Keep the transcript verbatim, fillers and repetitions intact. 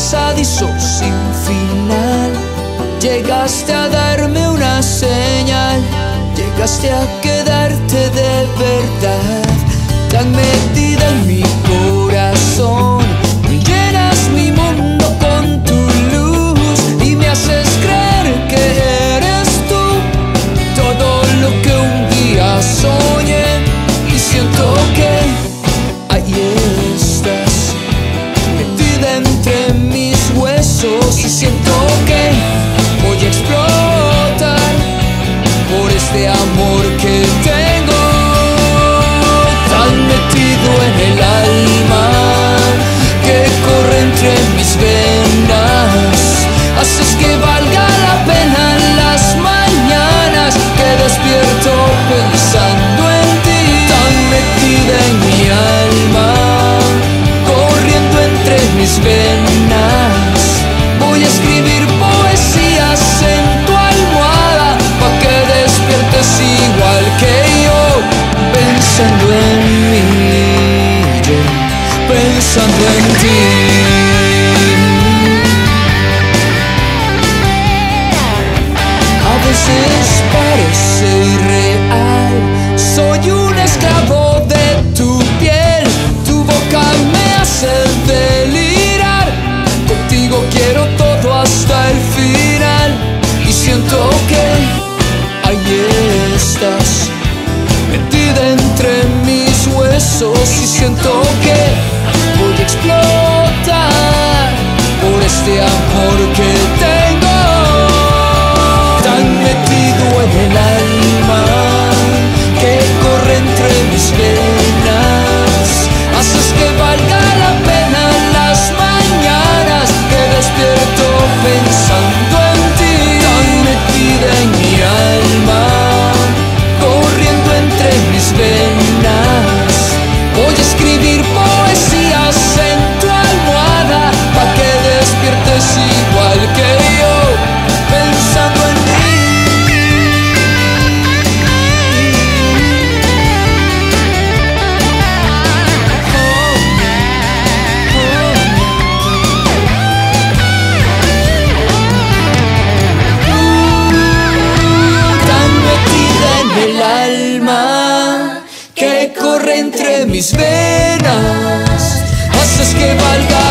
pasadizo sin final. Llegaste a darme una señal, llegaste a quedarte de verdad. Tan metida en mi corazón, llenas mi mundo con tu luz y me haces creer que eres tú todo lo que un día soñé. Y siento que ahí estás, metida entre mis huesos, y siento que voy a explotar por este amor que tengo, tan metido en el alma, que corre entre mis venas. Haces que valga la pena las mañanas que despierto pensando en ti, tan metida en mi alma, corriendo entre mis venas. Voy a escribir poesías en tu almohada pa' que despiertes igual que yo, pensando en mí, yo pensando en ti. A veces parece irreal, soy un esclavo de tu piel, tu boca me hace delirar, contigo quiero todo hasta el final. Y siento que ahí estás, metida entre mis huesos, y siento que voy a explotar por este amor que tengo, tan metido en el alma, que corre entre mis venas. Haces que valga la pena las mañanas que despierto pensando en ti, tan metida en mi alma, corriendo entre mis venas. Voy a escribir poesías en tu almohada pa' que despiertes igual que yo, pensando en ti. Tan metida en el alma, que corre entre mis venas. Haces que valga